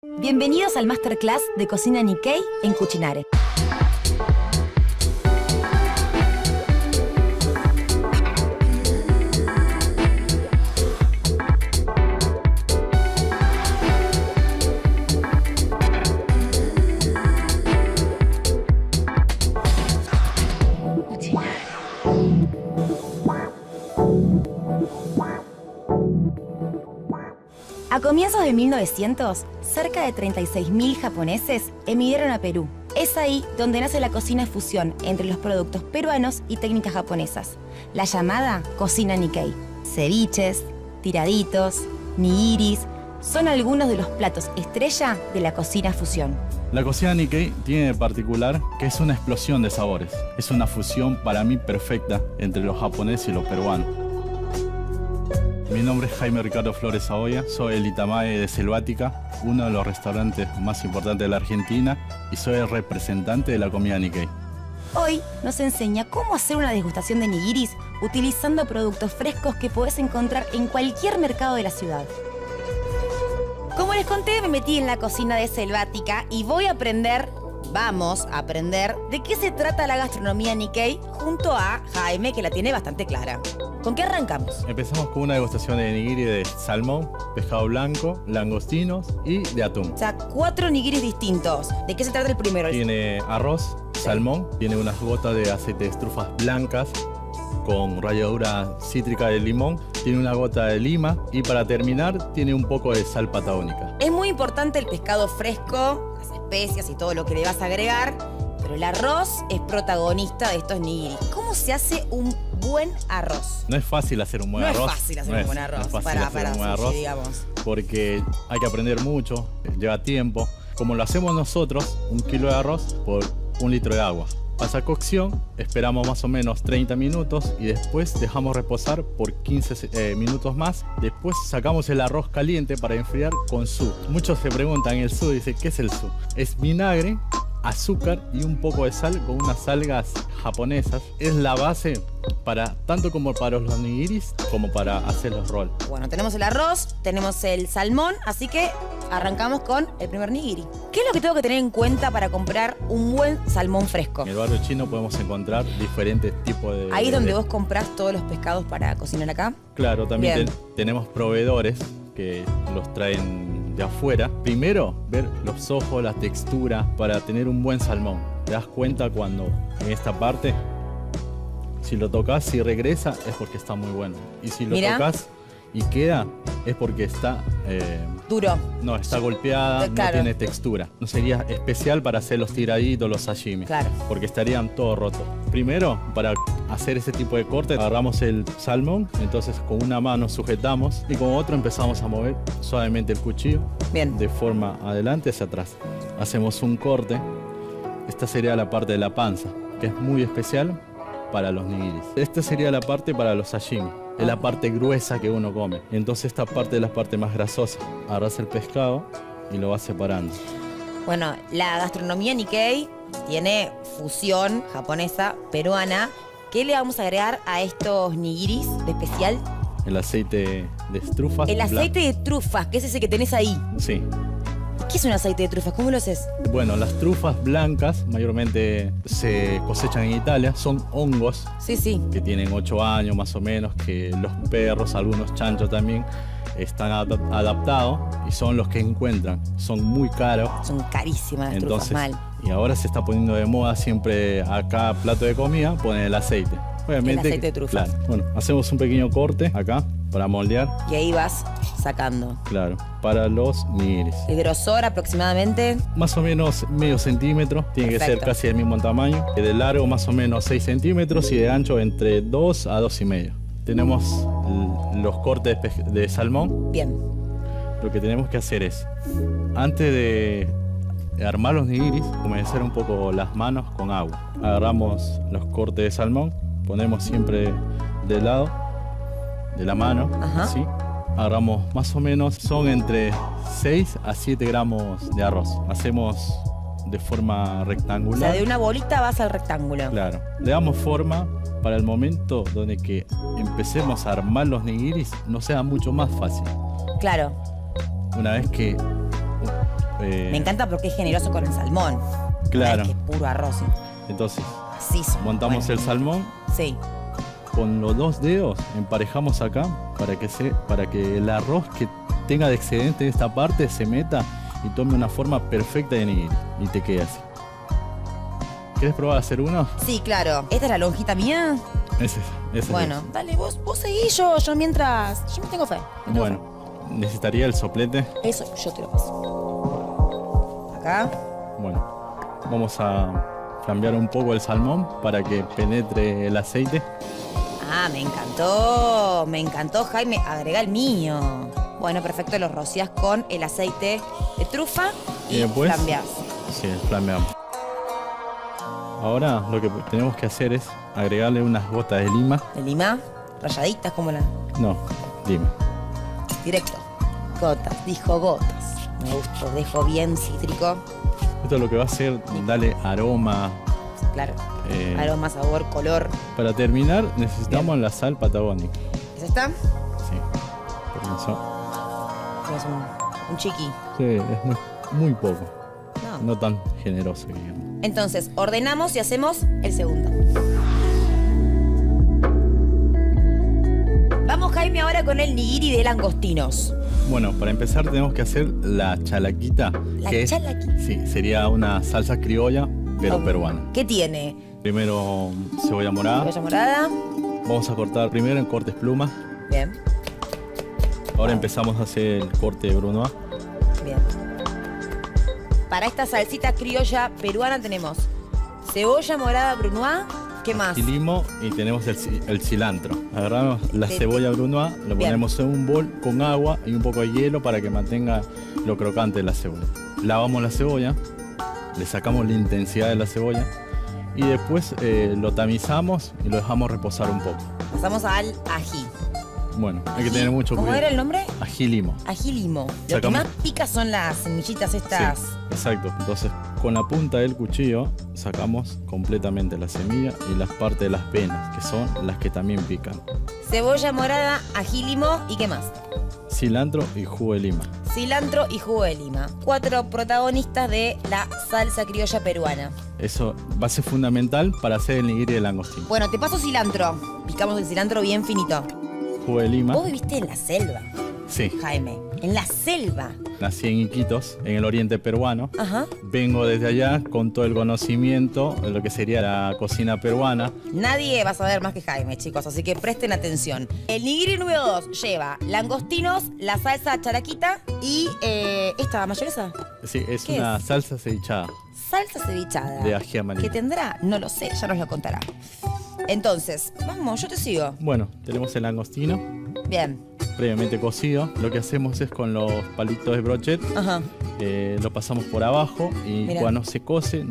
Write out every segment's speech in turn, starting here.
Bienvenidos al Masterclass de Cocina Nikkei en Cucinare. A comienzos de 1900, cerca de 36.000 japoneses emigraron a Perú. Es ahí donde nace la cocina fusión entre los productos peruanos y técnicas japonesas, la llamada cocina Nikkei. Ceviches, tiraditos, nigiris, son algunos de los platos estrella de la cocina fusión. La cocina Nikkei tiene de particular que es una explosión de sabores. Es una fusión para mí perfecta entre los japoneses y los peruanos. Mi nombre es Jaime Ricardo Flores Saboya, soy el Itamae de Selvática, uno de los restaurantes más importantes de la Argentina, y soy el representante de la comida Nikkei. Hoy nos enseña cómo hacer una degustación de nigiris utilizando productos frescos que podés encontrar en cualquier mercado de la ciudad. Como les conté, me metí en la cocina de Selvática y vamos a aprender de qué se trata la gastronomía Nikkei junto a Jaime, que la tiene bastante clara. ¿Con qué arrancamos? Empezamos con una degustación de nigiri de salmón, pescado blanco, langostinos y de atún. O sea, 4 nigiris distintos. ¿De qué se trata el primero? Tiene arroz, salmón, tiene unas gotas de aceite de estrufas blancas con ralladura cítrica de limón, tiene una gota de lima y para terminar tiene un poco de sal patagónica. Es muy importante el pescado fresco, las especias y todo lo que le vas a agregar, pero el arroz es protagonista de estos nigiris. ¿Cómo se hace un buen arroz? No es fácil hacer un buen arroz. No es fácil hacer un buen arroz. Digamos. Porque hay que aprender mucho, lleva tiempo. Como lo hacemos nosotros, 1 kilo de arroz por 1 litro de agua. Pasa a cocción, esperamos más o menos 30 minutos y después dejamos reposar por 15 minutos más. Después sacamos el arroz caliente para enfriar con su. Muchos se preguntan el su, dicen, ¿qué es el su? Es vinagre, azúcar y un poco de sal con unas algas japonesas. Es la base para tanto como para los nigiris como para hacer los rolls. Bueno, tenemos el arroz, tenemos el salmón, así que arrancamos con el primer nigiri. ¿Qué es lo que tengo que tener en cuenta para comprar un buen salmón fresco? En el barrio chino podemos encontrar diferentes tipos de... ¿Ahí es donde vos comprás todos los pescados para cocinar acá? Claro, también tenemos proveedores que los traen de afuera. Primero, ver los ojos, la textura, para tener un buen salmón. Te das cuenta cuando en esta parte, si lo tocas, si regresa, es porque está muy bueno. Y si lo tocas y queda, es porque está... duro. No, está golpeada, no tiene textura. No sería especial para hacer los tiraditos, los sashimi. Claro. Porque estarían todos rotos. Primero, para hacer ese tipo de corte, agarramos el salmón, entonces con una mano sujetamos y con otra empezamos a mover suavemente el cuchillo. Bien. De forma adelante hacia atrás. Hacemos un corte. Esta sería la parte de la panza, que es muy especial para los nigiris. Esta sería la parte para los sashimi. Es la parte gruesa que uno come. Entonces esta parte es la parte más grasosa. Agarras el pescado y lo vas separando. Bueno, la gastronomía Nikkei tiene fusión japonesa, peruana. ¿Qué le vamos a agregar a estos nigiris de especial? El aceite de trufas. El aceite de trufas, que es ese que tenés ahí. Sí. ¿Qué es un aceite de trufas? ¿Cómo lo haces? Bueno, las trufas blancas mayormente se cosechan en Italia. Son hongos que tienen 8 años más o menos, que los perros, algunos chanchos también, están adaptados y son los que encuentran. Son muy caros. Son carísimas las trufas, mal. Y ahora se está poniendo de moda siempre acá, plato de comida, ponen el aceite. Obviamente, el aceite de trufas. Claro. Bueno, hacemos un pequeño corte acá para moldear. Y ahí vas sacando. Claro, para los nigiris. ¿El grosor aproximadamente? Más o menos medio centímetro, tiene que ser casi del mismo tamaño. De largo más o menos 6 centímetros y de ancho entre 2 a 2,5. Tenemos los cortes de salmón. Bien. Lo que tenemos que hacer es, antes de armar los nigiris, humedecer un poco las manos con agua. Agarramos los cortes de salmón, ponemos siempre del lado de la mano, así. Agarramos más o menos, son entre 6 a 7 gramos de arroz. Hacemos de forma rectangular. O sea, de una bolita vas al rectángulo. Claro. Le damos forma para el momento donde que empecemos a armar los nigiris, nos sea mucho más fácil. Claro. Una vez que Me encanta porque es generoso con el salmón. Claro. Ay, que puro arroz. Entonces, Macizo. montamos Bueno. el salmón. Sí. Con los 2 dedos emparejamos acá para que el arroz que tenga de excedente de esta parte se meta y tome una forma perfecta de nigiri y te quede así. ¿Quieres probar a hacer uno? Sí, claro. ¿Esta es la lonjita mía? Ese es. Bueno, dale, vos seguí yo mientras. Yo me tengo fe. me tengo Bueno, necesitaría el soplete. fe. Eso, yo te lo paso. Acá. Bueno, vamos a flambear un poco el salmón para que penetre el aceite. Ah, me encantó, Jaime. Agrega el mío. Bueno, perfecto, los rocías con el aceite de trufa y después flambeás. Sí, flambeamos. Ahora lo que tenemos que hacer es agregarle unas gotas de lima. ¿De lima? Rayaditas como la... No, lima. Directo. Gotas, dijo gotas. Me gustó, dejo bien cítrico. Esto lo que va a hacer, darle aroma. Claro. Aroma, sabor, color. Para terminar necesitamos la sal patagónica. ¿Es esta? Sí. Permiso. Es un chiqui. Sí, es muy poco. No. No tan generoso, digamos. Entonces, ordenamos y hacemos el segundo. Vamos, Jaime, ahora con el nigiri de langostinos. Bueno, para empezar tenemos que hacer la chalaquita. La chalaquita. Sí, sería una salsa criolla, pero peruana. ¿Qué tiene? Primero cebolla morada. Cebolla morada. Vamos a cortar primero en cortes plumas. Bien, Ahora empezamos a hacer el corte de brunoise. bien. Para esta salsita criolla peruana tenemos cebolla morada brunoise. ¿Qué más? Y limo y tenemos el cilantro. Agarramos la Sí. cebolla brunoise, lo Bien. ponemos en un bol con agua y un poco de hielo para que mantenga lo crocante de la cebolla. Lavamos la cebolla, le sacamos la intensidad de la cebolla y después lo tamizamos y lo dejamos reposar un poco. Pasamos al ají. Bueno, hay que tener mucho ¿Cómo cuidado. era el nombre? Ají limo. Ají limo. Lo que Sacamos- más pica son las semillitas estas. Sí, exacto. Entonces, con la punta del cuchillo sacamos completamente la semilla y las partes de las venas, que son las que también pican. Cebolla morada, ají limo y ¿qué más? Cilantro y jugo de lima. Cilantro y jugo de lima. 4 protagonistas de la salsa criolla peruana. Eso va a ser fundamental para hacer el nigiri de langostino. Bueno, te paso cilantro. Picamos el cilantro bien finito. Jugo de lima. Vos viviste en la selva, Sí, Jaime. En la selva. nací en Iquitos, en el oriente peruano. Ajá. Vengo desde allá con todo el conocimiento de lo que sería la cocina peruana. Nadie va a saber más que Jaime, chicos, así que presten atención. El nigiri número 2 lleva langostinos, la salsa charaquita y esta mayonesa. Sí, es ¿Qué una es? salsa cevichada Salsa cevichada. de ají amarillo. ¿Qué tendrá? No lo sé, ya nos lo contará. Entonces, vamos, yo te sigo. Bueno, tenemos el langostino Bien. previamente cocido. Lo que hacemos es con los palitos de brochet, Ajá. lo pasamos por abajo y Mirá. cuando se cose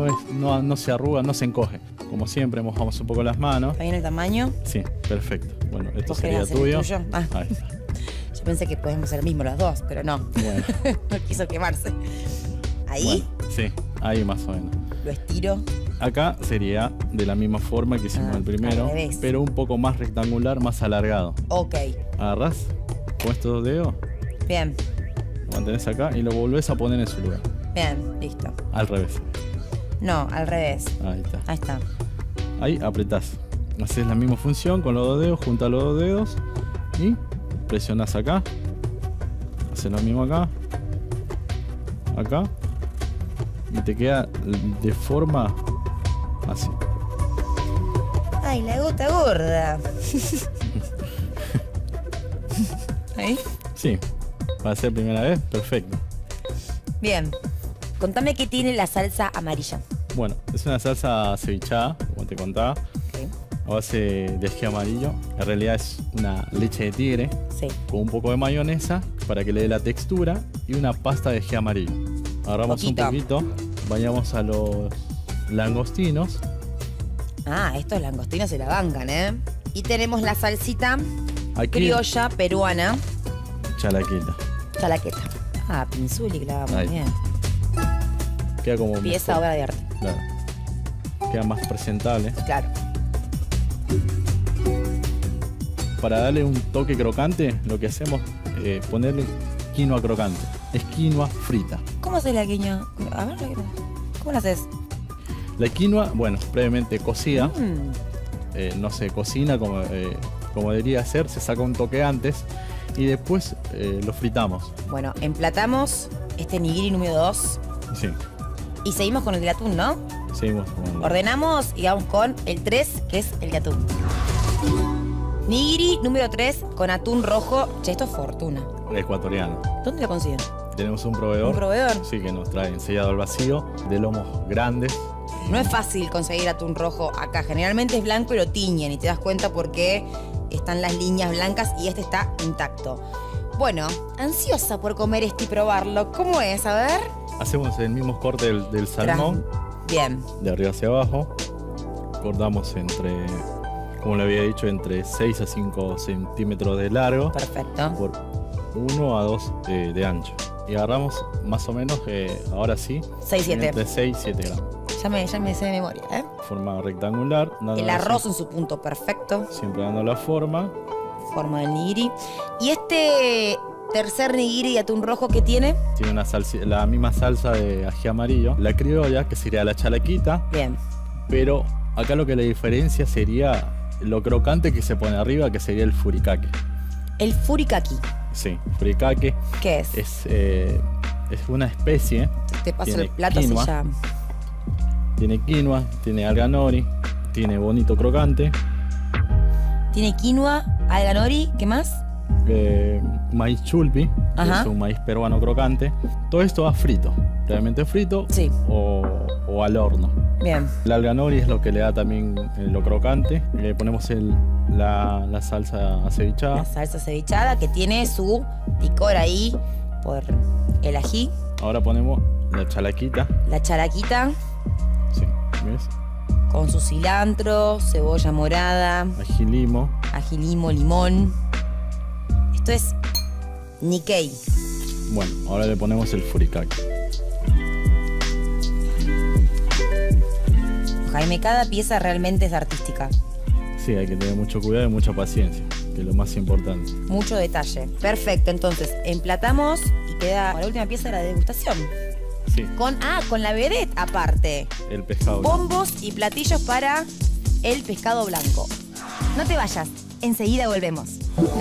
no se arruga, no se encoge. Como siempre, mojamos un poco las manos. ¿Está bien el tamaño? Sí, perfecto. Bueno, esto ¿Vos sería querés hacer el tuyo. tuyo? Ah. Ahí está. Yo pensé que podemos hacer el mismo los dos, pero no. Bueno, No quiso quemarse. Ahí bueno, sí, ahí más o menos. lo estiro. Acá sería de la misma forma que hicimos Ah, el primero, al revés. pero un poco más rectangular, más alargado. Ok. Agarrás con estos dos dedos, Bien. lo mantenés acá y lo volvés a poner en su lugar. Bien. Listo. Al revés. No, al revés. Ahí está. Ahí está. Ahí apretás. Haces la misma función con los dos dedos, juntas los dos dedos y presionás acá. Haces lo mismo acá. Acá. Y te queda de forma así. Ay, la gota gorda. Ahí. Sí. Para ser primera vez, perfecto. Bien. Contame qué tiene la salsa amarilla. Bueno, es una salsa cevichada, como te contaba, Ok. a base de ají amarillo. En realidad es una leche de tigre Sí. con un poco de mayonesa para que le dé la textura y una pasta de ají amarillo. Agarramos Poquito. un poquito, bañamos a los langostinos. Ah, estos langostinos se la bancan, ¿eh? Y tenemos la salsita Aquí, criolla peruana. chalaquita. Chalaqueta. Ah, pinzuli, clavamos. Ahí. Bien. Queda como Pieza, mejor, obra de arte. claro. Queda más presentable. Claro. Para darle un toque crocante, lo que hacemos es ponerle quinoa crocante. Es quinoa frita. ¿Cómo haces la quinoa? A ver, ¿cómo la haces? La quinoa, bueno, previamente cocida. No se cocina como debería ser, se saca un toque antes y después lo fritamos. Bueno, emplatamos este nigiri número 2 Sí, y seguimos con el de atún, ¿no? seguimos con... Ordenamos y vamos con el 3, que es el de atún. Nigiri número 3 con atún rojo. Che, esto es fortuna. ecuatoriano. ¿Dónde lo consiguen? Tenemos un proveedor. ¿Un proveedor? Sí, que nos trae sellado al vacío, de lomos grandes. No es fácil conseguir atún rojo acá. Generalmente es blanco y lo tiñen y te das cuenta porque están las líneas blancas y este está intacto. Bueno, ansiosa por comer esto y probarlo. ¿Cómo es? A ver. Hacemos el mismo corte del salmón, Bien. de arriba hacia abajo. Cortamos entre, como le había dicho, entre 6 a 5 centímetros de largo Perfecto. por 1 a 2 de ancho. Y agarramos más o menos, ahora sí, 6-7. entre 6 y 7 gramos. Ya me sé de memoria, ¿eh? Forma rectangular. El arroz en su punto perfecto. Siempre dando la forma. Forma del nigiri. Y este tercer nigiri de atún rojo que tiene. Tiene una la misma salsa de ají amarillo. La criolla, que sería la chalaquita. Bien. Pero acá lo que la diferencia sería lo crocante que se pone arriba, que sería el furikake. El furikake. Sí, furikake ¿Qué es? es una especie. Te paso tiene el plato así quinoa. ya. Tiene quinoa, tiene alga nori, tiene bonito crocante, Tiene quinoa, alga nori, ¿qué más? maíz chulpi, que Ajá. es un maíz peruano crocante. Todo esto va frito, realmente frito Sí. o al horno. Bien. El alga nori es lo que le da también lo crocante. Le ponemos la salsa acevichada. La salsa cevichada que tiene su picor ahí por el ají. Ahora ponemos la chalaquita. La charaquita Sí, ¿ves? con su cilantro, cebolla morada, Ají limo. ají limo, limón. Esto es Nikkei. Bueno, ahora le ponemos el furikake. Jaime, cada pieza realmente es artística. Sí, hay que tener mucho cuidado y mucha paciencia, que es lo más importante. Mucho detalle. Perfecto, entonces emplatamos y queda la última pieza de la degustación. Sí, Con la vedette aparte. el pescado blanco. Bombos y platillos para el pescado blanco. No te vayas, enseguida volvemos.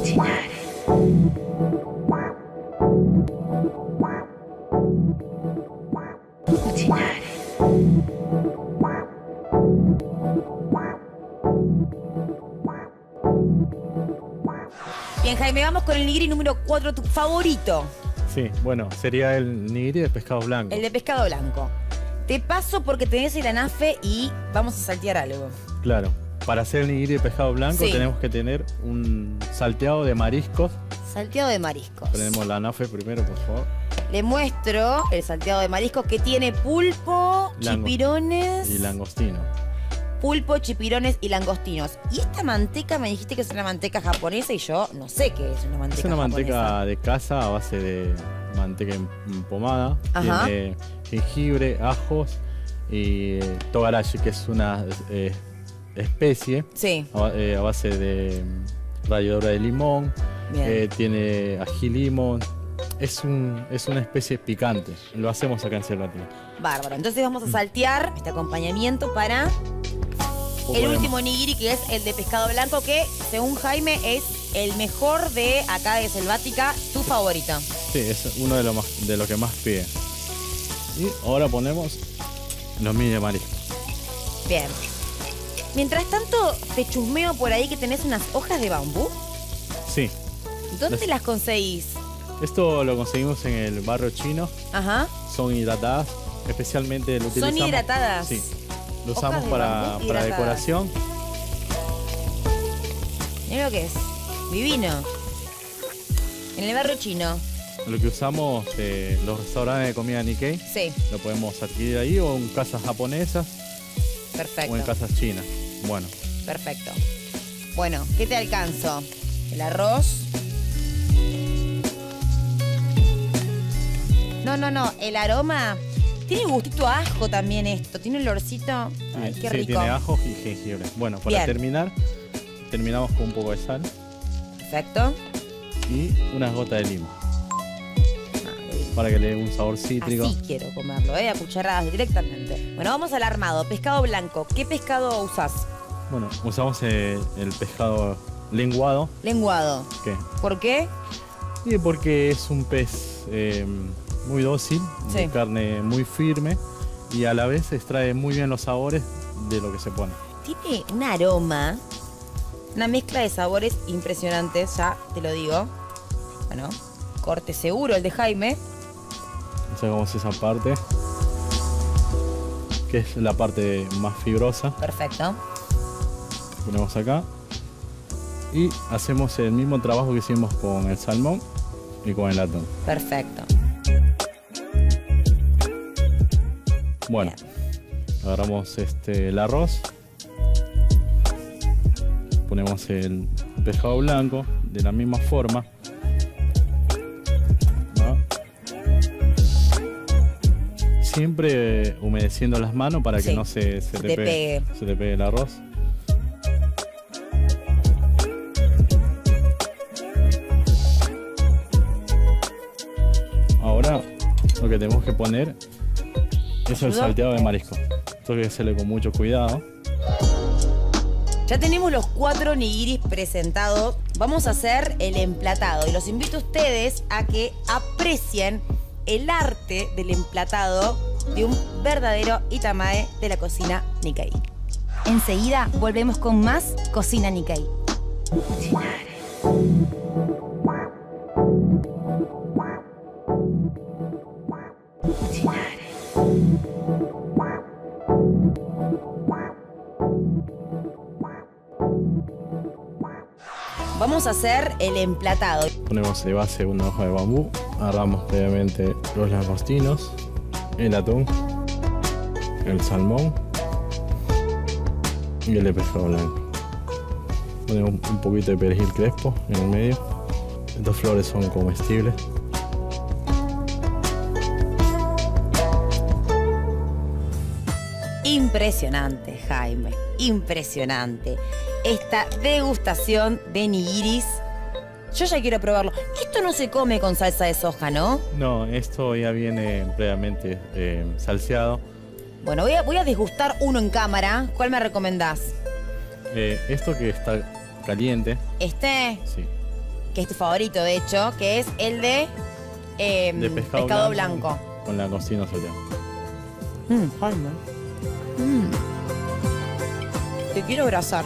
Bien, Jaime, vamos con el nigiri número 4, tu favorito. Sí, bueno, sería el nigiri de pescado blanco. El de pescado blanco. Te paso porque tenés el anafe y vamos a saltear algo. Claro, para hacer el nigiri de pescado blanco Sí. tenemos que tener un salteado de mariscos. Salteado de mariscos. Tenemos la anafe primero, por favor. Le muestro el salteado de mariscos que tiene pulpo, chipirones. Y langostino. Pulpo, chipirones y langostinos. Y esta manteca me dijiste que es una manteca japonesa y yo no sé qué es una manteca Es una japonesa. manteca de casa a base de manteca pomada. Ajá. Tiene jengibre, ajos y togarashi, que es una especie Sí, a base de ralladura de limón. bien. Tiene ají limón. Es una especie picante. Lo hacemos acá en Cervatina. Bárbaro. Entonces vamos a saltear este acompañamiento para el último nigiri, que es el de pescado blanco, que según Jaime es el mejor de acá de Selvática, tu favorito. Sí, es uno de lo que más pide. Y ahora ponemos los mini de marisco. Bien. Mientras tanto, te chusmeo por ahí que tenés unas hojas de bambú. Sí, ¿Dónde las conseguís? esto lo conseguimos en el barrio chino. Ajá. Son hidratadas, especialmente lo utilizamos. ¿Son hidratadas? Sí. Lo Hojas usamos de para bambú hidratadas. decoración. Mira lo que es. Divino. En el barrio chino. Lo que usamos los restaurantes de comida Nikkei. Sí, Lo podemos adquirir ahí o en casas japonesas perfecto. o en casas chinas. Bueno, Perfecto. Bueno, ¿qué te alcanzo? El arroz. No, el aroma. Tiene gustito a ajo también esto. Tiene un olorcito. Ay, qué sí, rico. tiene ajos y jengibre. Bueno, para Bien. terminar, terminamos con un poco de sal Perfecto. y unas gotas de lima. Ah, qué rico. para que le dé un sabor cítrico. Así quiero comerlo, a cucharadas directamente. Bueno, vamos al armado. Pescado blanco. ¿Qué pescado usás? Bueno, usamos el pescado lenguado. Lenguado. ¿Qué? ¿Por qué? Y porque es un pez muy dócil, Sí. de carne muy firme y a la vez extrae muy bien los sabores de lo que se pone. Tiene un aroma, una mezcla de sabores impresionantes, ya te lo digo. Bueno, corte seguro el de Jaime. Sacamos esa parte, que es la parte más fibrosa. Perfecto. Ponemos acá y hacemos el mismo trabajo que hicimos con el salmón y con el atún. Perfecto. Bueno, agarramos el arroz, ponemos el pescado blanco de la misma forma. ¿Va? Siempre humedeciendo las manos para que Sí, no se te pegue. se te pegue el arroz. Ahora lo que tenemos que poner es el ¿Ayuda? salteado de marisco. Esto hay que hacerle con mucho cuidado. Ya tenemos los 4 nigiris presentados. Vamos a hacer el emplatado y los invito a ustedes a que aprecien el arte del emplatado de un verdadero itamae de la cocina Nikkei. Enseguida volvemos con más Cocina Nikkei. Vamos a hacer el emplatado. Ponemos de base una hoja de bambú, agarramos previamente los langostinos, el atún, el salmón y el de pescado blanco. Ponemos un poquito de perejil crespo en el medio. Estas flores son comestibles. Impresionante, Jaime. Impresionante. Esta degustación de nigiris. Yo ya quiero probarlo. Esto no se come con salsa de soja, ¿no? No, esto ya viene previamente salseado. Bueno, voy a desgustar uno en cámara. ¿Cuál me recomendás? Esto que está caliente, Este, sí, que es tu favorito, de hecho, que es el de, de pescado blanco. con langostino salteado. Jaime. Te quiero abrazar.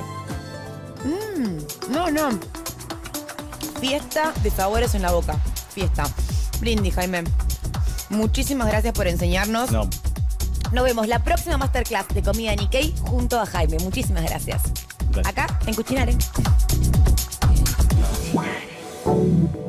No. Fiesta de sabores en la boca. Fiesta. Brindis, Jaime. Muchísimas gracias por enseñarnos. No, Nos vemos la próxima Masterclass de Comida Nikkei junto a Jaime. Muchísimas gracias. gracias. Acá, en Cucinare.